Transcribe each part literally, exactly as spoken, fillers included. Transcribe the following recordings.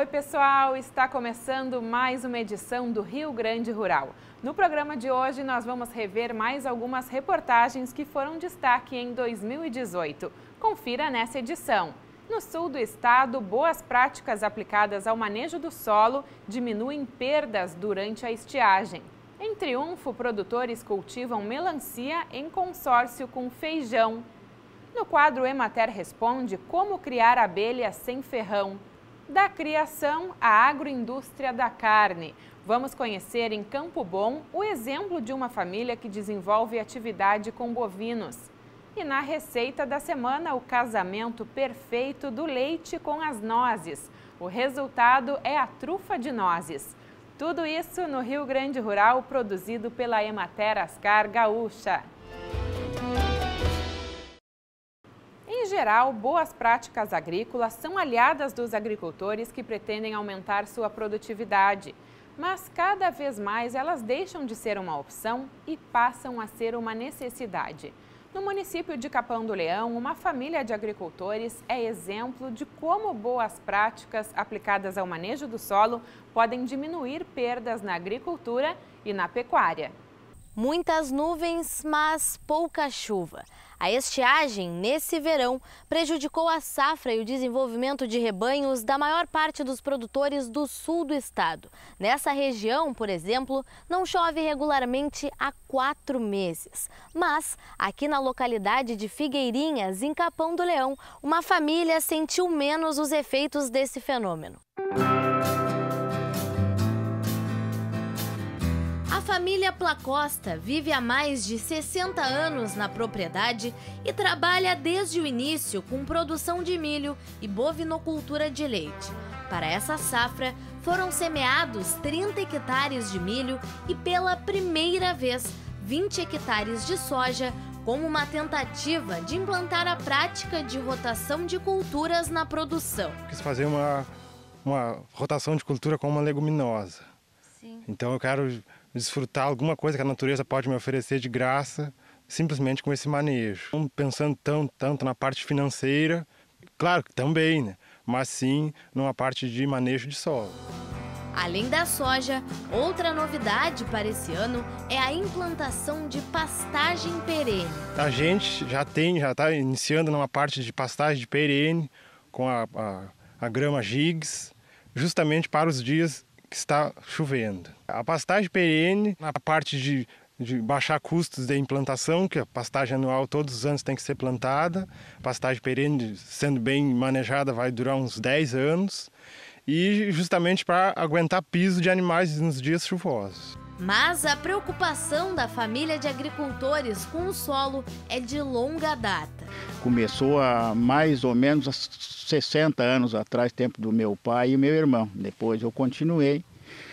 Oi pessoal, está começando mais uma edição do Rio Grande Rural. No programa de hoje nós vamos rever mais algumas reportagens que foram destaque em dois mil e dezoito. Confira nessa edição. No sul do estado, boas práticas aplicadas ao manejo do solo diminuem perdas durante a estiagem. Em Triunfo, produtores cultivam melancia em consórcio com feijão. No quadro Emater Responde, como criar abelhas sem ferrão. Da criação à agroindústria da carne. Vamos conhecer em Campo Bom o exemplo de uma família que desenvolve atividade com bovinos. E na receita da semana, o casamento perfeito do leite com as nozes. O resultado é a trufa de nozes. Tudo isso no Rio Grande Rural, produzido pela Emater Ascar Gaúcha. Em geral, boas práticas agrícolas são aliadas dos agricultores que pretendem aumentar sua produtividade. Mas cada vez mais elas deixam de ser uma opção e passam a ser uma necessidade. No município de Capão do Leão, uma família de agricultores é exemplo de como boas práticas aplicadas ao manejo do solo podem diminuir perdas na agricultura e na pecuária. Muitas nuvens, mas pouca chuva. A estiagem, nesse verão, prejudicou a safra e o desenvolvimento de rebanhos da maior parte dos produtores do sul do estado. Nessa região, por exemplo, não chove regularmente há quatro meses. Mas, aqui na localidade de Figueirinhas, em Capão do Leão, uma família sentiu menos os efeitos desse fenômeno. A família Placosta vive há mais de sessenta anos na propriedade e trabalha desde o início com produção de milho e bovinocultura de leite. Para essa safra, foram semeados trinta hectares de milho e, pela primeira vez, vinte hectares de soja, como uma tentativa de implantar a prática de rotação de culturas na produção. Quis fazer uma, uma rotação de cultura com uma leguminosa. Sim. Então eu quero desfrutar alguma coisa que a natureza pode me oferecer de graça, simplesmente com esse manejo. Não pensando tão, tanto na parte financeira, claro que também, né? Mas sim numa parte de manejo de solo. Além da soja, outra novidade para esse ano é a implantação de pastagem perene. A gente já tem, já está iniciando numa parte de pastagem de perene com a, a, a grama gigs, justamente para os dias que está chovendo. A pastagem perene, na parte de, de baixar custos de implantação, que a pastagem anual todos os anos tem que ser plantada. A pastagem perene, sendo bem manejada, vai durar uns dez anos. E justamente para aguentar piso de animais nos dias chuvosos. Mas a preocupação da família de agricultores com o solo é de longa data. Começou há mais ou menos há sessenta anos atrás, tempo do meu pai e meu irmão. Depois eu continuei.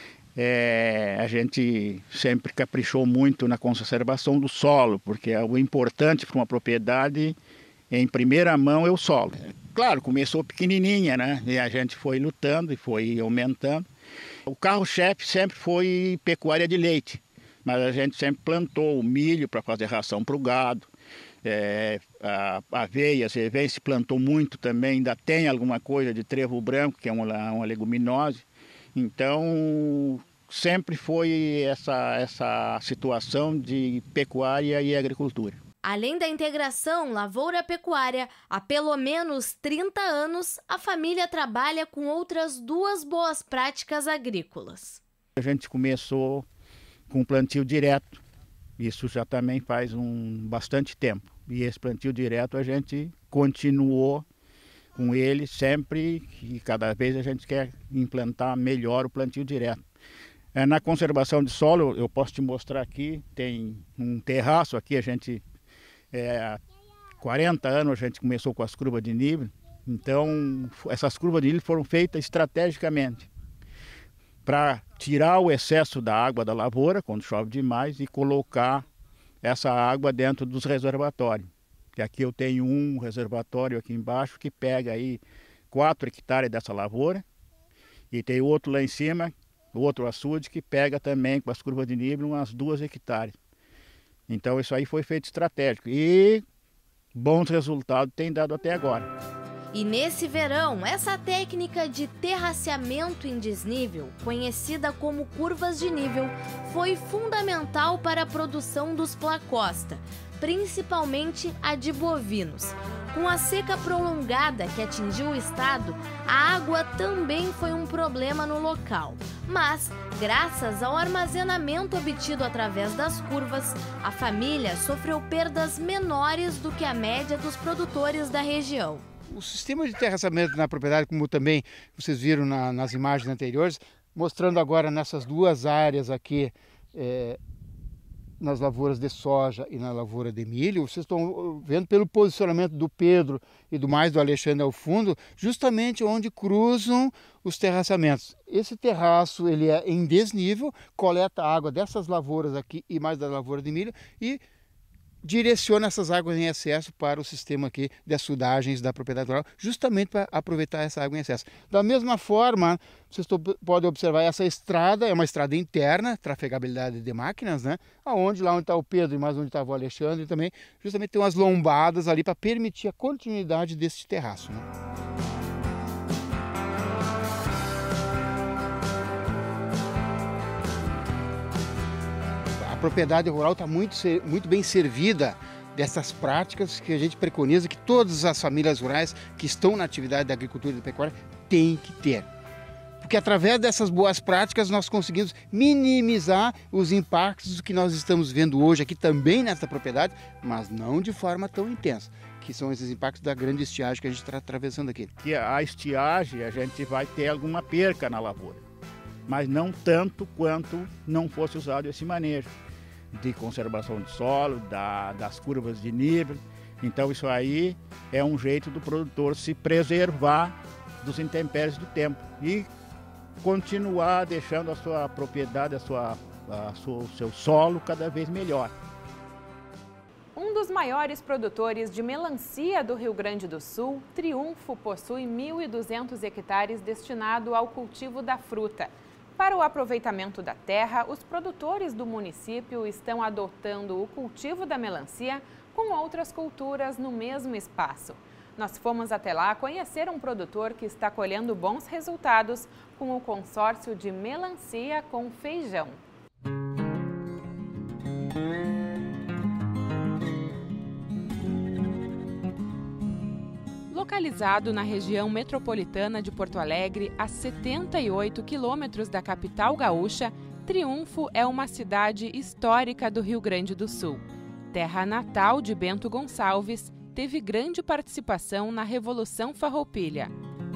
É, a gente sempre caprichou muito na conservação do solo, porque o importante para uma propriedade, em primeira mão, é o solo. Claro, começou pequenininha, né? E a gente foi lutando e foi aumentando. O carro-chefe sempre foi pecuária de leite, mas a gente sempre plantou o milho para fazer ração para o gado. É, a aveia, a cerveja se plantou muito também, ainda tem alguma coisa de trevo branco, que é uma, uma leguminosa. Então, sempre foi essa, essa situação de pecuária e agricultura. Além da integração lavoura-pecuária, há pelo menos trinta anos, a família trabalha com outras duas boas práticas agrícolas. A gente começou com plantio direto, isso já também faz um bastante tempo. E esse plantio direto a gente continuou com ele sempre e cada vez a gente quer implantar melhor o plantio direto. É, na conservação de solo, eu posso te mostrar aqui, tem um terraço aqui, a gente... É, há quarenta anos a gente começou com as curvas de nível, então essas curvas de nível foram feitas estrategicamente para tirar o excesso da água da lavoura, quando chove demais, e colocar essa água dentro dos reservatórios. E aqui eu tenho um reservatório aqui embaixo que pega aí quatro hectares dessa lavoura, e tem outro lá em cima, outro açude, que pega também com as curvas de nível umas duas hectares. Então isso aí foi feito estratégico e bons resultados tem dado até agora. E nesse verão, essa técnica de terraceamento em desnível, conhecida como curvas de nível, foi fundamental para a produção dos placosta, principalmente a de bovinos. Com a seca prolongada que atingiu o estado, a água também foi um problema no local. Mas, graças ao armazenamento obtido através das curvas, a família sofreu perdas menores do que a média dos produtores da região. O sistema de terraceamento na propriedade, como também vocês viram na, nas imagens anteriores, mostrando agora nessas duas áreas aqui, é, nas lavouras de soja e na lavoura de milho, vocês estão vendo pelo posicionamento do Pedro e do mais do Alexandre ao fundo, justamente onde cruzam os terraceamentos. Esse terraço ele é em desnível, coleta a água dessas lavouras aqui e mais da lavoura de milho e direciona essas águas em excesso para o sistema aqui de açudagens da propriedade rural, justamente para aproveitar essa água em excesso. Da mesma forma, vocês podem observar essa estrada, é uma estrada interna, trafegabilidade de máquinas, né? Aonde, lá onde está o Pedro e mais onde estava o Alexandre também, justamente tem umas lombadas ali para permitir a continuidade desse terraço, né? A propriedade rural está muito, muito bem servida dessas práticas que a gente preconiza que todas as famílias rurais que estão na atividade da agricultura e da pecuária têm que ter. Porque através dessas boas práticas nós conseguimos minimizar os impactos que nós estamos vendo hoje aqui também nessa propriedade, mas não de forma tão intensa, que são esses impactos da grande estiagem que a gente está atravessando aqui. Que a estiagem a gente vai ter alguma perca na lavoura, mas não tanto quanto não fosse usado esse manejo de conservação de solo, da, das curvas de nível. Então isso aí é um jeito do produtor se preservar dos intempéries do tempo e continuar deixando a sua propriedade, a sua, a sua, o seu solo cada vez melhor. Um dos maiores produtores de melancia do Rio Grande do Sul, Triunfo possui mil e duzentos hectares destinados ao cultivo da fruta. Para o aproveitamento da terra, os produtores do município estão adotando o cultivo da melancia com outras culturas no mesmo espaço. Nós fomos até lá conhecer um produtor que está colhendo bons resultados com o consórcio de melancia com feijão. Localizado na região metropolitana de Porto Alegre, a setenta e oito quilômetros da capital gaúcha, Triunfo é uma cidade histórica do Rio Grande do Sul. Terra natal de Bento Gonçalves, teve grande participação na Revolução Farroupilha.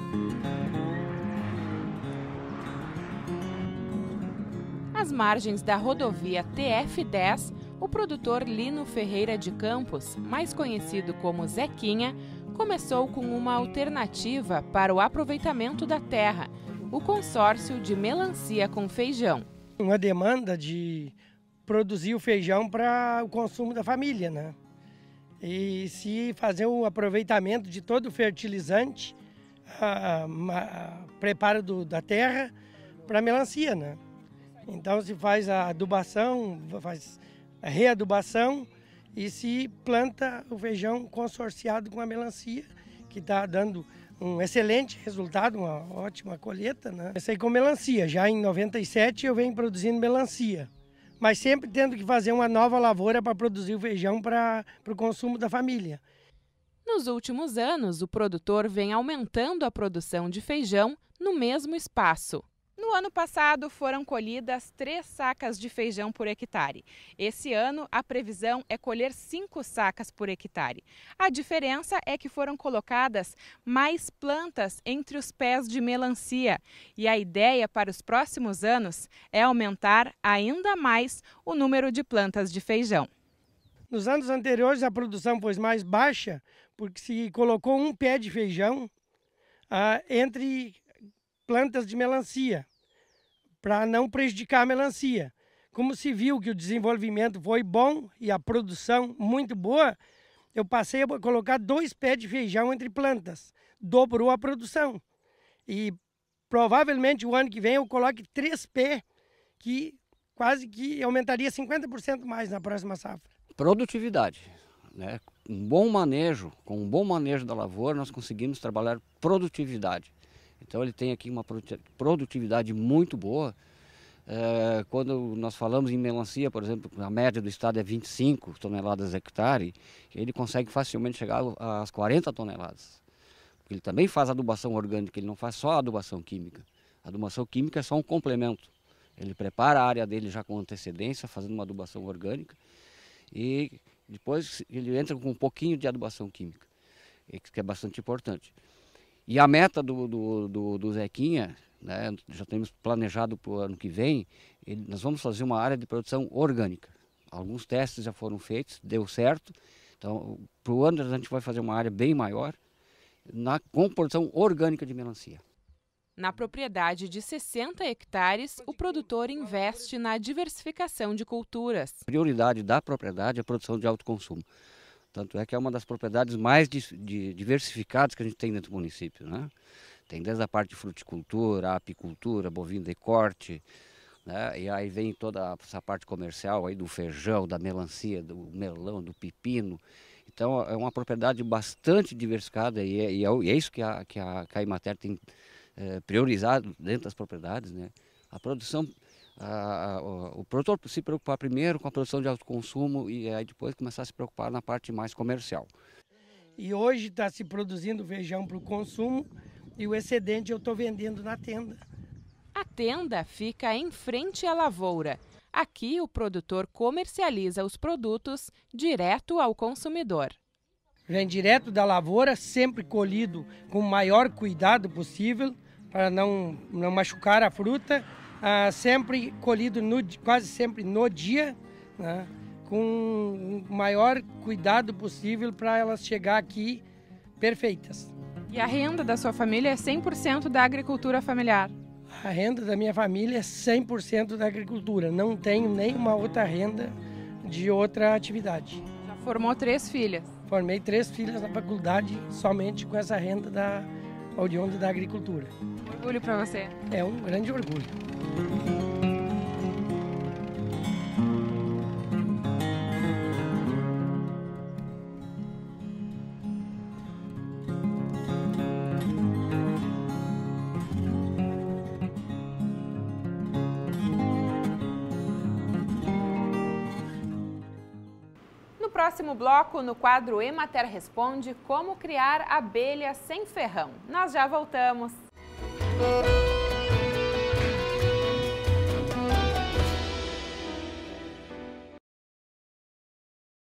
Às margens da rodovia T F dez, o produtor Lino Ferreira de Campos, mais conhecido como Zequinha, começou com uma alternativa para o aproveitamento da terra, o consórcio de melancia com feijão. Uma demanda de produzir o feijão para o consumo da família, né? E se fazer o aproveitamento de todo o fertilizante, a, a, a preparo do, da terra para a melancia, né? Então se faz a adubação, faz a readubação e se planta o feijão consorciado com a melancia, que está dando um excelente resultado, uma ótima colheita, né? Comecei com melancia, já em noventa e sete eu venho produzindo melancia, mas sempre tendo que fazer uma nova lavoura para produzir o feijão para o consumo da família. Nos últimos anos, o produtor vem aumentando a produção de feijão no mesmo espaço. No ano passado, foram colhidas três sacas de feijão por hectare. Esse ano, a previsão é colher cinco sacas por hectare. A diferença é que foram colocadas mais plantas entre os pés de melancia. E a ideia para os próximos anos é aumentar ainda mais o número de plantas de feijão. Nos anos anteriores, a produção foi mais baixa, porque se colocou um pé de feijão ah, entre plantas de melancia, para não prejudicar a melancia. Como se viu que o desenvolvimento foi bom e a produção muito boa, eu passei a colocar dois pés de feijão entre plantas. Dobrou a produção. E provavelmente o ano que vem eu coloque três pés, que quase que aumentaria cinquenta por cento mais na próxima safra. Produtividade, né? um bom manejo, com um bom manejo da lavoura, nós conseguimos trabalhar produtividade. Então ele tem aqui uma produtividade muito boa. É, quando nós falamos em melancia, por exemplo, a média do estado é vinte e cinco toneladas hectare, ele consegue facilmente chegar às quarenta toneladas. Ele também faz adubação orgânica, ele não faz só adubação química. A adubação química é só um complemento. Ele prepara a área dele já com antecedência, fazendo uma adubação orgânica, e depois ele entra com um pouquinho de adubação química, que é bastante importante. E a meta do, do, do, do Zequinha, né, já temos planejado para o ano que vem, ele, nós vamos fazer uma área de produção orgânica. Alguns testes já foram feitos, deu certo. Então, para o ano a gente vai fazer uma área bem maior, na, com produção orgânica de melancia. Na propriedade de sessenta hectares, o produtor investe na diversificação de culturas. A prioridade da propriedade é a produção de alto consumo. Tanto é que é uma das propriedades mais de, de, diversificadas que a gente tem dentro do município, né? Tem desde a parte de fruticultura, apicultura, bovino de corte, né? E aí vem toda essa parte comercial aí do feijão, da melancia, do melão, do pepino. Então é uma propriedade bastante diversificada e é, e é isso que a, que a, que a Emater tem é, priorizado dentro das propriedades, né? A produção, a, a, o produtor se preocupar primeiro com a produção de alto consumo e aí depois começar a se preocupar na parte mais comercial. E hoje está se produzindo feijão para o consumo e o excedente eu estou vendendo na tenda. A tenda fica em frente à lavoura. Aqui o produtor comercializa os produtos direto ao consumidor. Vem direto da lavoura, sempre colhido com o maior cuidado possível para não, não machucar a fruta. Ah, sempre colhido no, quase sempre no dia, né, com o maior cuidado possível para elas chegar aqui perfeitas. E a renda da sua família é cem por cento da agricultura familiar? A renda da minha família é cem por cento da agricultura. Não tenho nenhuma outra renda de outra atividade. Já formou três filhas? Formei três filhas na faculdade somente com essa renda da oriunda da agricultura. Orgulho para você? É um grande orgulho. No próximo bloco, no quadro Emater Responde, como criar abelha sem ferrão. Nós já voltamos. Música